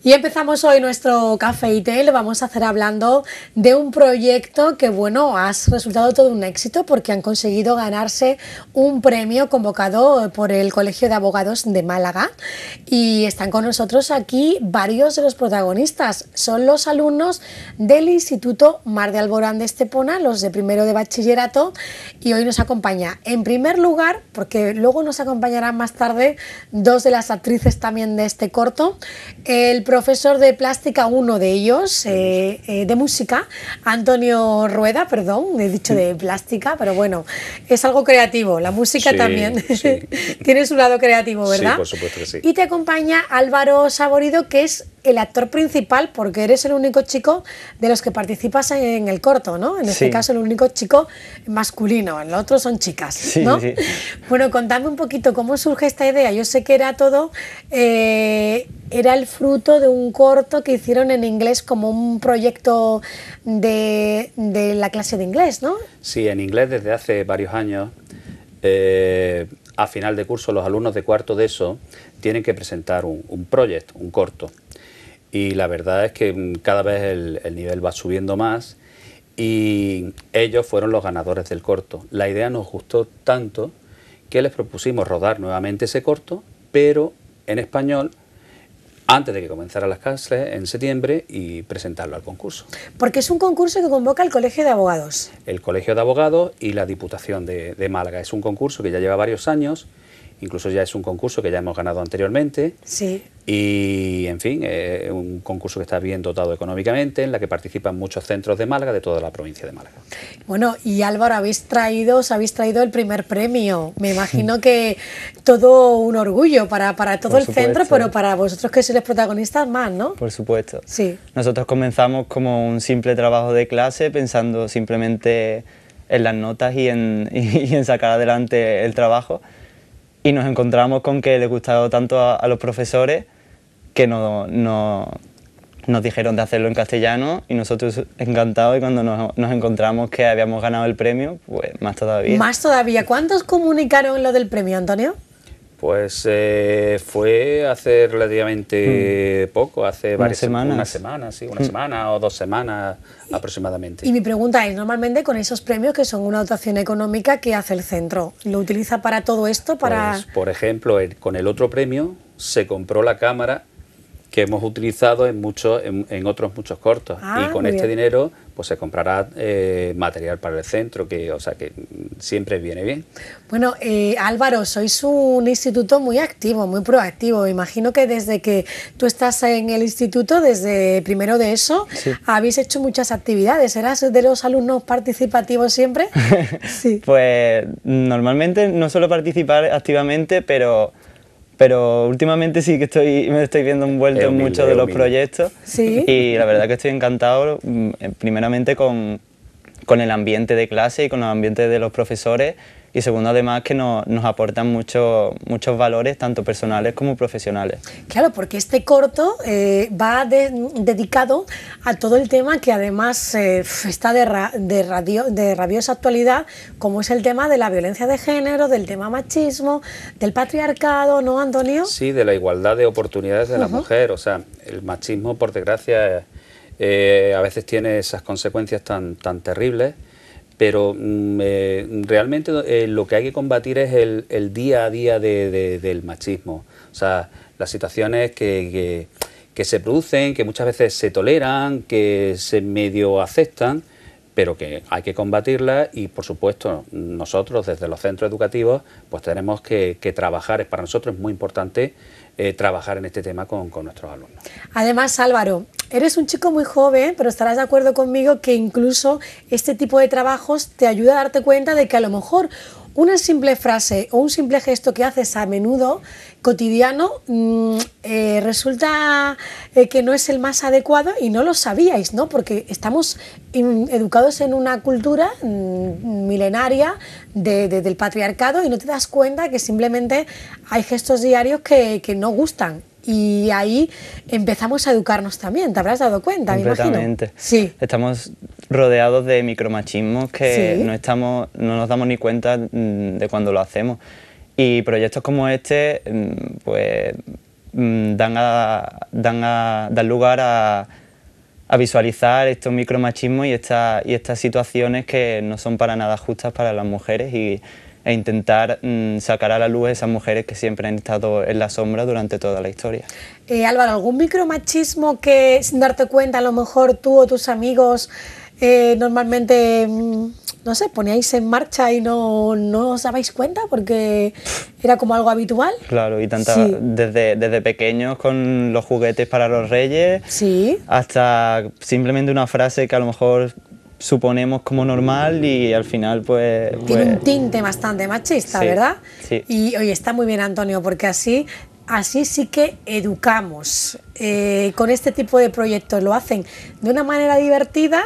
Y empezamos hoy nuestro café y té, lo vamos a hacer hablando de un proyecto que, bueno, ha resultado todo un éxito porque han conseguido ganarse un premio convocado por el Colegio de Abogados de Málaga y están con nosotros aquí varios de los protagonistas. Son los alumnos del Instituto Mar de Alborán de Estepona, los de primero de bachillerato, y hoy nos acompaña en primer lugar, porque luego nos acompañarán más tarde dos de las actrices también de este corto, el profesor de plástica, uno de ellos, de música, Antonio Rueda, perdón, he dicho de plástica, pero bueno, es algo creativo, la música sí, también sí. Tiene su lado creativo, ¿verdad? Sí, por supuesto que sí. Y te acompaña Álvaro Saborido, que es el actor principal, porque eres el único chico de los que participas en el corto, ¿no? En este caso el único chico masculino, el otro son chicas, ¿no? Sí. Bueno, contadme un poquito cómo surge esta idea. Yo sé que era todo, era el fruto de un corto que hicieron en inglés como un proyecto de la clase de inglés, ¿no? Sí, en inglés desde hace varios años. A final de curso los alumnos de cuarto de ESO tienen que presentar un proyecto, un corto. Y la verdad es que cada vez el nivel va subiendo más y ellos fueron los ganadores del corto. La idea nos gustó tanto que les propusimos rodar nuevamente ese corto, pero en español, antes de que comenzaran las clases en septiembre, y presentarlo al concurso. Porque es un concurso que convoca el Colegio de Abogados. El Colegio de Abogados y la Diputación de Málaga. Es un concurso que ya lleva varios años, incluso ya es un concurso que ya hemos ganado anteriormente. Sí. Y, en fin, es un concurso que está bien dotado económicamente, en la que participan muchos centros de Málaga, de toda la provincia de Málaga. Bueno, y Álvaro, os habéis traído el primer premio. Me imagino que todo un orgullo para todo el centro, pero para vosotros que sois los protagonistas más, ¿no? Por supuesto. Sí. Nosotros comenzamos como un simple trabajo de clase, pensando simplemente en las notas y en sacar adelante el trabajo. Y nos encontramos con que les gustaba tanto a los profesores que nos dijeron de hacerlo en castellano y nosotros encantados, y cuando nos encontramos que habíamos ganado el premio, pues más todavía. Más todavía. ¿Cuántos comunicaron lo del premio, Antonio? Pues fue hace relativamente poco, hace una semana, sí, una semana o 2 semanas aproximadamente. Y mi pregunta es, normalmente con esos premios que son una dotación económica, ¿qué hace el centro? ¿Lo utiliza para todo esto? Pues, por ejemplo, con el otro premio se compró la cámara que hemos utilizado en otros muchos cortos, y con este dinero pues se comprará material para el centro, o sea que siempre viene bien. Bueno, Álvaro, sois un instituto muy activo, muy proactivo. Imagino que desde que tú estás en el instituto, desde primero de ESO, sí, habéis hecho muchas actividades. ¿Eras de los alumnos participativos siempre? Sí. Pues normalmente no suelo participar activamente, pero últimamente sí que me estoy viendo envuelto en muchos de los proyectos. ¿Sí? Y la verdad que estoy encantado, primeramente con el ambiente de clase y con el ambiente de los profesores, y segundo, además, que nos aportan muchos valores, tanto personales como profesionales. Claro, porque este corto va dedicado a todo el tema que además está de rabiosa actualidad, como es el tema de la violencia de género, del tema machismo, del patriarcado, ¿no, Antonio? Sí, de la igualdad de oportunidades de la mujer. O sea, el machismo, por desgracia, a veces tiene esas consecuencias tan terribles. Pero realmente lo que hay que combatir es el día a día del machismo. O sea, las situaciones que se producen, que muchas veces se toleran, que se medio aceptan, pero que hay que combatirlas, y por supuesto nosotros desde los centros educativos pues tenemos que trabajar. Para nosotros es muy importante trabajar en este tema con nuestros alumnos. Además, Álvaro, eres un chico muy joven, pero estarás de acuerdo conmigo que incluso este tipo de trabajos te ayuda a darte cuenta de que a lo mejor una simple frase o un simple gesto que haces a menudo, cotidiano, resulta que no es el más adecuado, y no lo sabíais, ¿no? Porque estamos educados en una cultura milenaria del patriarcado, y no te das cuenta que simplemente hay gestos diarios que no gustan. Y ahí empezamos a educarnos también, ¿te habrás dado cuenta? Completamente. Me imagino. Sí. Estamos rodeados de micromachismos que no nos damos ni cuenta de cuando lo hacemos. Y proyectos como este, pues dan lugar a visualizar estos micromachismos y estas situaciones que no son para nada justas para las mujeres e intentar sacar a la luz a esas mujeres que siempre han estado en la sombra durante toda la historia. Álvaro, ¿algún micromachismo que sin darte cuenta a lo mejor tú o tus amigos normalmente, no sé, poníais en marcha y no os dabais cuenta porque era como algo habitual? Claro, y Sí. desde pequeños con los juguetes para los reyes, Sí. hasta simplemente una frase que a lo mejor suponemos como normal y al final pues... Tiene un tinte bastante machista, Sí, ¿verdad? sí. Y oye, está muy bien, Antonio, porque así sí que educamos. Con este tipo de proyectos lo hacen de una manera divertida.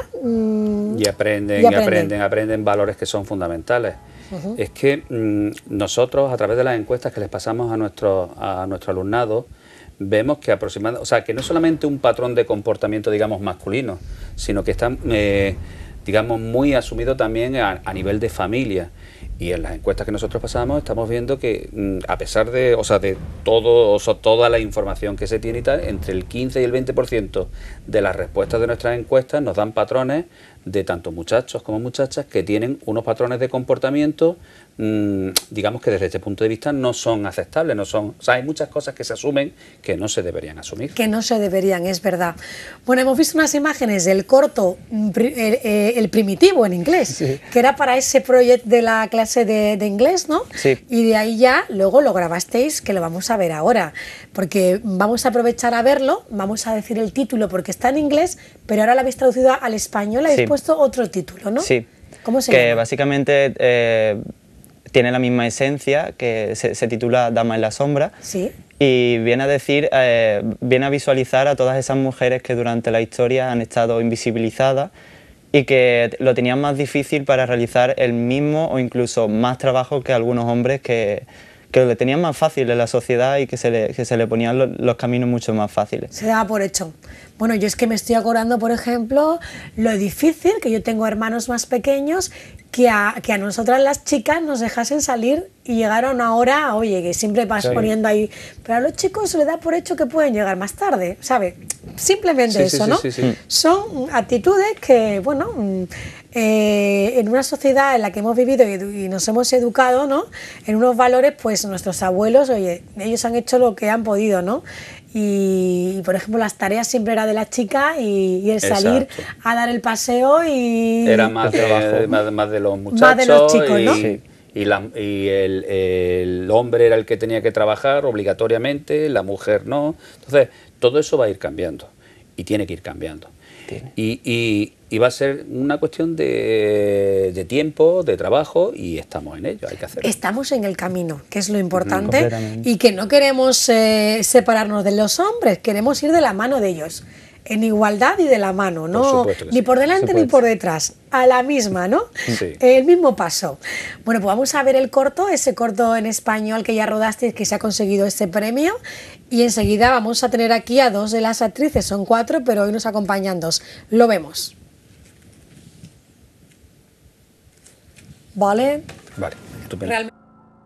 Y aprenden valores que son fundamentales. Es que nosotros, a través de las encuestas que les pasamos a nuestro alumnado, vemos que aproximadamente, o sea, que no es solamente un patrón de comportamiento, digamos, masculino, sino que está, digamos, muy asumido también a nivel de familia. Y en las encuestas que nosotros pasamos estamos viendo que a pesar de, o sea, de todo, o sea, toda la información que se tiene y tal, entre el 15 y el 20% de las respuestas de nuestras encuestas nos dan patrones de tanto muchachos como muchachas que tienen unos patrones de comportamiento, digamos que desde este punto de vista no son aceptables, no son, o sea, hay muchas cosas que se asumen que no se deberían asumir. Que no se deberían, es verdad. Bueno, hemos visto unas imágenes del corto, el primitivo en inglés, sí, que era para ese proyecto de la clase de inglés, ¿no? Sí. Y de ahí ya luego lo grabasteis, que lo vamos a ver ahora, porque vamos a aprovechar a verlo, vamos a decir el título porque está en inglés, pero ahora lo habéis traducido al español, le habéis puesto otro título, ¿no? Sí. ¿Cómo se llama? Que básicamente tiene la misma esencia, que se titula Dama en la sombra. Sí. Y viene a decir, viene a visualizar a todas esas mujeres que durante la historia han estado invisibilizadas y que lo tenían más difícil para realizar el mismo o incluso más trabajo que algunos hombres que lo tenían más fácil en la sociedad y que se le ponían los caminos mucho más fáciles. Se daba por hecho. Bueno, yo es que me estoy acordando, por ejemplo, lo difícil, que yo tengo hermanos más pequeños, que a nosotras las chicas nos dejasen salir y llegaron ahora, oye, que siempre vas poniendo ahí, pero a los chicos se les da por hecho que pueden llegar más tarde, ¿sabes? Simplemente eso, ¿no? Sí. Son actitudes que, bueno, en una sociedad en la que hemos vivido y nos hemos educado, ¿no? En unos valores, pues nuestros abuelos, oye, ellos han hecho lo que han podido, ¿no? Y por ejemplo, las tareas siempre era de la chica y el salir a dar el paseo y... Era más de los muchachos. Más de los chicos, ¿no? Sí. Y el hombre era el que tenía que trabajar obligatoriamente, la mujer no. Entonces, todo eso va a ir cambiando y tiene que ir cambiando. Y va a ser una cuestión de tiempo, de trabajo, y estamos en ello, hay que hacerlo. Estamos en el camino, que es lo importante, y que no queremos separarnos de los hombres, queremos ir de la mano de ellos, en igualdad y de la mano, ¿no? Ni por delante ni por detrás, a la misma, ¿no? Sí. El mismo paso. Bueno, pues vamos a ver el corto, ese corto en español que ya rodaste, que se ha conseguido este premio, y enseguida vamos a tener aquí a dos de las actrices, son 4, pero hoy nos acompañan 2. Lo vemos. Vale. Vale, estupendo. Realmente.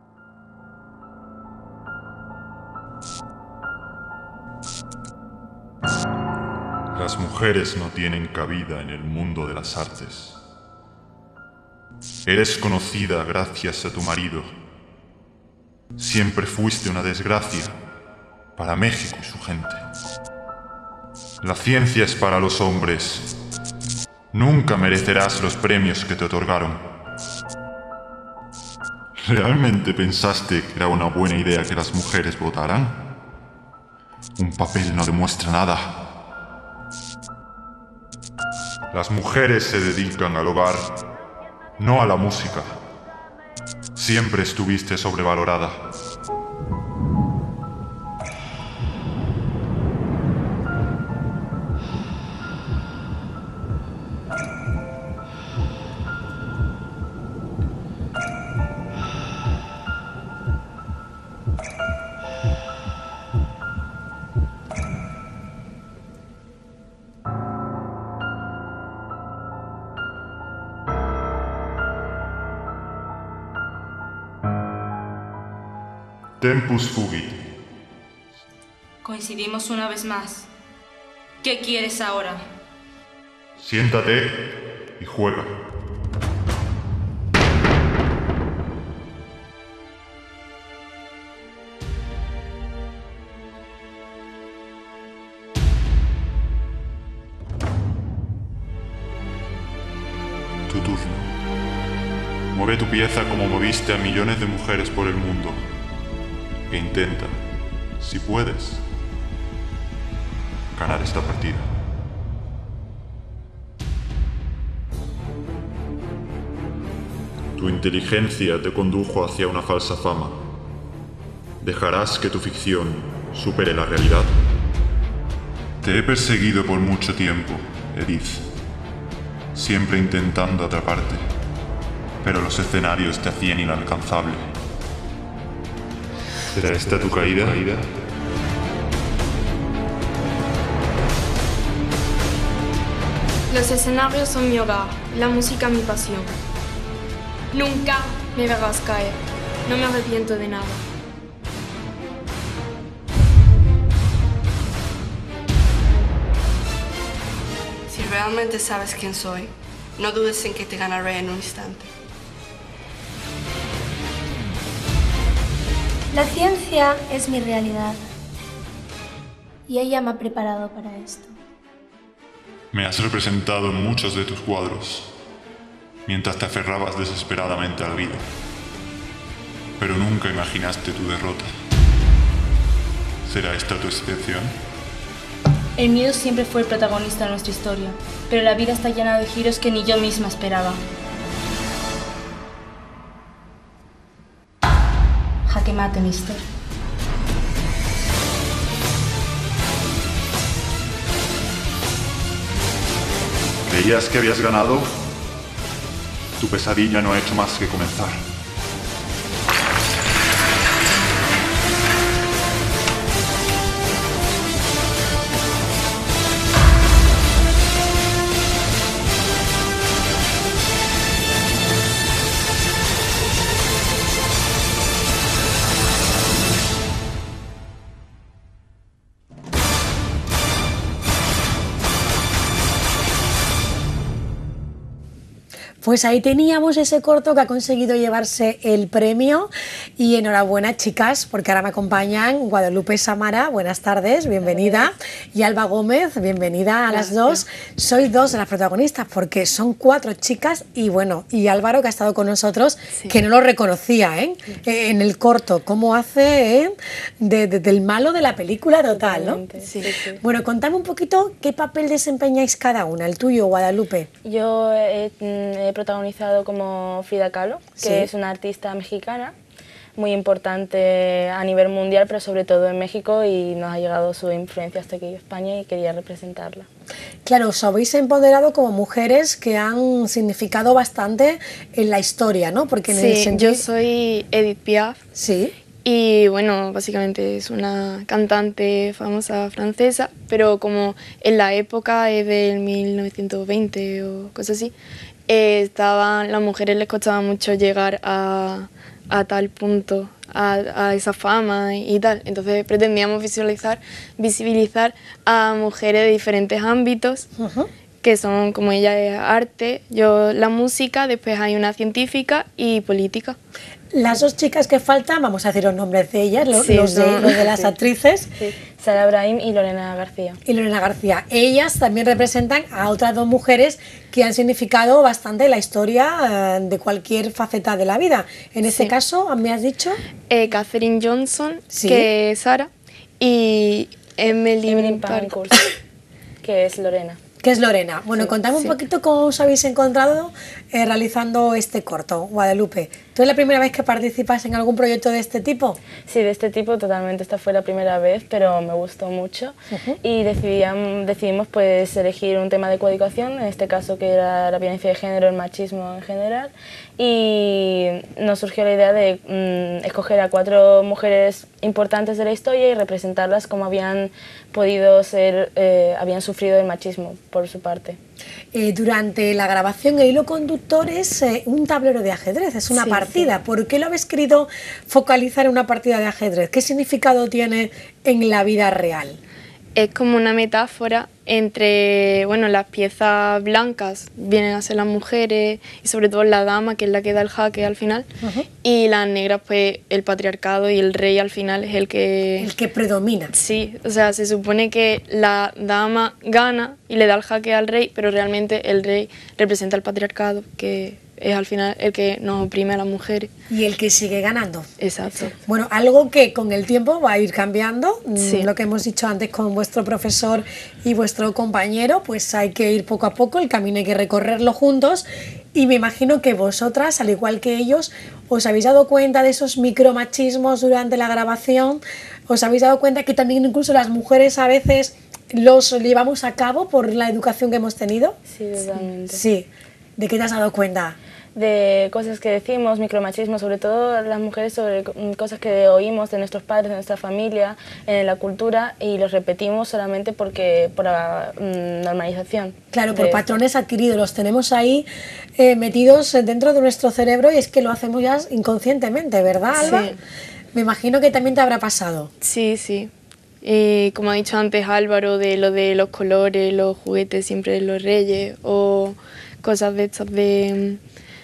Las mujeres no tienen cabida en el mundo de las artes. Eres conocida gracias a tu marido. Siempre fuiste una desgracia para México y su gente. La ciencia es para los hombres. Nunca merecerás los premios que te otorgaron. ¿Realmente pensaste que era una buena idea que las mujeres votaran? Un papel no demuestra nada. Las mujeres se dedican al hogar, no a la música. Siempre estuviste sobrevalorada. Tempus fugit. Coincidimos una vez más. ¿Qué quieres ahora? Siéntate y juega. Tu turno. Mueve tu pieza como moviste a millones de mujeres por el mundo. E intenta, si puedes, ganar esta partida. Tu inteligencia te condujo hacia una falsa fama. ¿Dejarás que tu ficción supere la realidad? Te he perseguido por mucho tiempo, Edith, siempre intentando atraparte, pero los escenarios te hacían inalcanzable. ¿Será esta tu caída? Los escenarios son mi hogar, la música mi pasión. Nunca me verás caer. No me arrepiento de nada. Si realmente sabes quién soy, no dudes en que te ganaré en un instante. La ciencia es mi realidad y ella me ha preparado para esto. Me has representado en muchos de tus cuadros, mientras te aferrabas desesperadamente a la vida. Pero nunca imaginaste tu derrota. ¿Será esta tu excepción? El miedo siempre fue el protagonista de nuestra historia, pero la vida está llena de giros que ni yo misma esperaba. Jaque mate, mister. ¿Creías que habías ganado? Tu pesadilla no ha hecho más que comenzar. Pues ahí teníamos ese corto que ha conseguido llevarse el premio y enhorabuena, chicas, porque ahora me acompañan Guadalupe Samara, buenas tardes, bienvenida, y Alba Gómez, bienvenida a las dos. Sois dos de las protagonistas porque son 4 chicas y bueno, y Álvaro que ha estado con nosotros, que no lo reconocía en el corto, cómo hace del malo de la película total, ¿no? Sí. Bueno, contame un poquito qué papel desempeñáis cada una, el tuyo, Guadalupe. Yo he protagonizado como Frida Kahlo, que Sí. es una artista mexicana muy importante a nivel mundial, pero sobre todo en México, y nos ha llegado su influencia hasta aquí en España y quería representarla. Claro, os habéis empoderado como mujeres que han significado bastante en la historia, ¿no? Porque en el Sí, sentido... yo soy Edith Piaf Sí, y bueno, básicamente es una cantante famosa francesa, pero como en la época del 1920 o cosas así, las mujeres les costaba mucho llegar a tal punto, a esa fama y tal. Entonces pretendíamos visibilizar a mujeres de diferentes ámbitos, que son, como ella, es arte, yo la música, después hay una científica y política. las dos chicas que faltan, vamos a decir los nombres de ellas, Sí, los de las sí. actrices. Sí, Sara Brahim y Lorena García. Y Lorena García. Ellas también representan a otras 2 mujeres que han significado bastante la historia de cualquier faceta de la vida. En este Sí. caso, ¿me has dicho? Catherine Johnson, Sí. que es Sara, y Evelyn Parker. Pankhurst, que es Lorena. Que es Lorena. Bueno, Sí, contame un sí. poquito cómo os habéis encontrado realizando este corto, Guadalupe. ¿Tú es la primera vez que participas en algún proyecto de este tipo? Sí, de este tipo totalmente. Esta fue la primera vez, pero me gustó mucho. Y decidimos pues elegir un tema de coeducación, en este caso que era la violencia de género, el machismo en general. Y nos surgió la idea de escoger a 4 mujeres importantes de la historia y representarlas como habían podido ser, habían sufrido el machismo por su parte. Durante la grabación el hilo conductor es un tablero de ajedrez, es una partida. Sí. ¿Por qué lo habéis querido focalizar en una partida de ajedrez? ¿Qué significado tiene en la vida real? Es como una metáfora entre, bueno, las piezas blancas vienen a ser las mujeres y sobre todo la dama, que es la que da el jaque al final, y las negras, pues el patriarcado y el rey al final es el que predomina. Sí, o sea, se supone que la dama gana y le da el jaque al rey, pero realmente el rey representa el patriarcado, que es al final el que nos oprime a las mujeres. Y el que sigue ganando. Exacto. Bueno, algo que con el tiempo va a ir cambiando, lo que hemos dicho antes con vuestro profesor y vuestro compañero, pues hay que ir poco a poco, el camino hay que recorrerlo juntos, y me imagino que vosotras, al igual que ellos, os habéis dado cuenta de esos micromachismos durante la grabación, os habéis dado cuenta que también incluso las mujeres a veces los llevamos a cabo por la educación que hemos tenido. Sí, totalmente. Sí. ¿De qué te has dado cuenta? De cosas que decimos, micromachismo, sobre todo las mujeres, sobre cosas que oímos de nuestros padres, de nuestra familia, en la cultura, y los repetimos solamente por la normalización. Claro, por patrones adquiridos, los tenemos ahí metidos dentro de nuestro cerebro y es que lo hacemos ya inconscientemente, ¿verdad, Alba? Sí. Me imagino que también te habrá pasado. Sí, sí. Como ha dicho antes Álvaro, de los colores, los juguetes siempre de los reyes, o cosas de estas de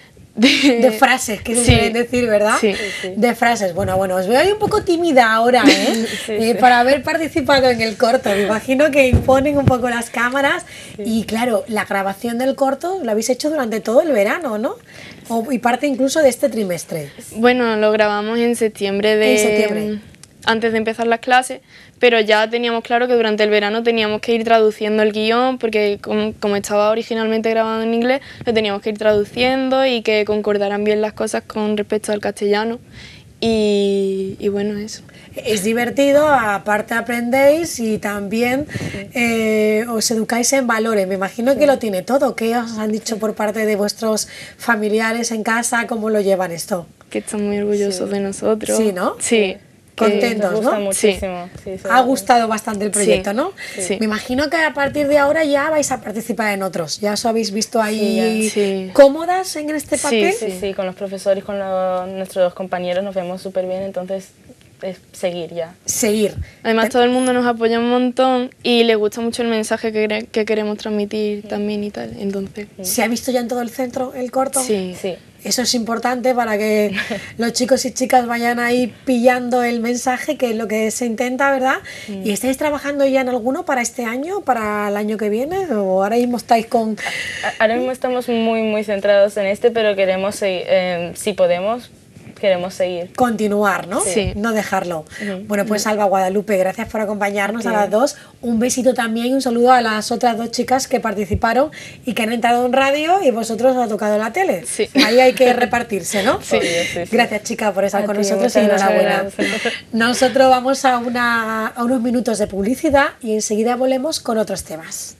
frases que se suelen decir, ¿verdad? Sí. De frases. Bueno, os veo ahí un poco tímida ahora, ¿eh? Para haber participado en el corto. Me imagino que imponen un poco las cámaras. Y claro, la grabación del corto lo habéis hecho durante todo el verano, ¿no? Y parte incluso de este trimestre. Bueno, lo grabamos en septiembre antes de empezar las clases, pero ya teníamos claro que durante el verano teníamos que ir traduciendo el guión, porque como estaba originalmente grabado en inglés, lo teníamos que ir traduciendo y que concordaran bien las cosas con respecto al castellano, y bueno, eso. Es divertido, aparte aprendéis y también os educáis en valores. Me imagino que lo tiene todo. ¿Qué os han dicho por parte de vuestros familiares en casa? ¿Cómo lo llevan esto? Que están muy orgullosos de nosotros. Sí, ¿no? Sí. Contentos, nos gusta ¿no? muchísimo. Sí. Ha gustado bastante el proyecto, ¿no? Sí. Me imagino que a partir de ahora ya vais a participar en otros. ¿Ya os habéis visto ahí cómodas en este papel? Sí, con los profesores y con nuestros compañeros nos vemos súper bien, entonces es seguir ya. Seguir. Además todo el mundo nos apoya un montón y le gusta mucho el mensaje que queremos transmitir también y tal, entonces. ¿Se ha visto ya en todo el centro el corto? Sí. Eso es importante para que los chicos y chicas vayan ahí pillando el mensaje, que es lo que se intenta, ¿verdad? ¿Y estáis trabajando ya en alguno para este año, para el año que viene? ¿O ahora mismo estáis con...? Ahora mismo estamos muy centrados en pero queremos seguir, si podemos, queremos seguir. Continuar, ¿no? Sí. No dejarlo. Bueno, pues Alba, Guadalupe, gracias por acompañarnos a las dos. Un besito también y un saludo a las otras dos chicas que participaron y que han entrado en radio y vosotros os ha tocado la tele. Sí. Ahí hay que repartirse, ¿no? Sí. Gracias, chicas, por estar con nosotros y enhorabuena. Nosotros vamos a unos minutos de publicidad y enseguida volvemos con otros temas.